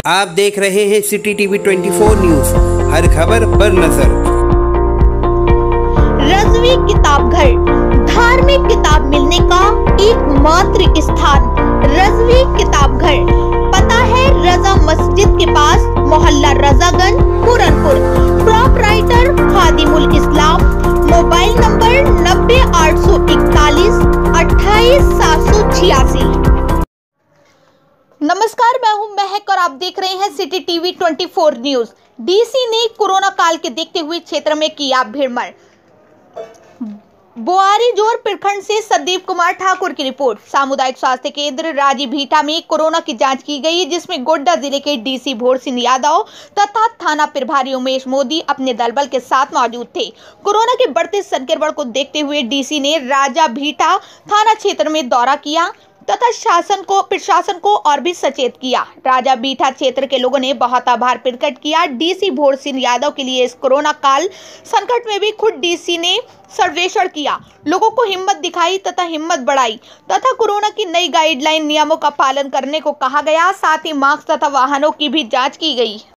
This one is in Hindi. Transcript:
आप देख रहे हैं सिटी टीवी 24 न्यूज, हर खबर पर नजर। रजवी किताब घर, धार्मिक किताब मिलने का एकमात्र स्थान रजवी किताब घर। पता है रजा मस्जिद के पास, मोहल्ला Rajaganj, Puranpur. Proprietor Khadimul Islam. Mobile number 90 841 28 786। नमस्कार, मैं हूं महक और आप देख रहे हैं सिटी टीवी 24 न्यूज। डीसी ने कोरोना काल के देखते हुए क्षेत्र में किया भीड़मड़। बोआरीजोर प्रखंड से संदीप कुमार ठाकुर की रिपोर्ट। सामुदायिक स्वास्थ्य केंद्र राजीभीटा में कोरोना की जांच की गई, जिसमें गोड्डा जिले के डीसी भोर सिंह यादव तथा थाना प्रभारी उमेश मोदी अपने दलबल के साथ मौजूद थे। कोरोना के बढ़ते संक्रमण को देखते हुए डीसी ने राजाभीटा थाना क्षेत्र में दौरा किया तथा प्रशासन को और भी सचेत किया। राजाभीटा क्षेत्र के लोगों ने बहुत आभार प्रकट किया डीसी भोर सिंह यादव के लिए। इस कोरोना काल संकट में भी खुद डीसी ने सर्वेक्षण किया, लोगों को हिम्मत दिखाई तथा हिम्मत बढ़ाई तथा कोरोना की नई गाइडलाइन नियमों का पालन करने को कहा गया। साथ ही मास्क तथा वाहनों की भी जांच की गई।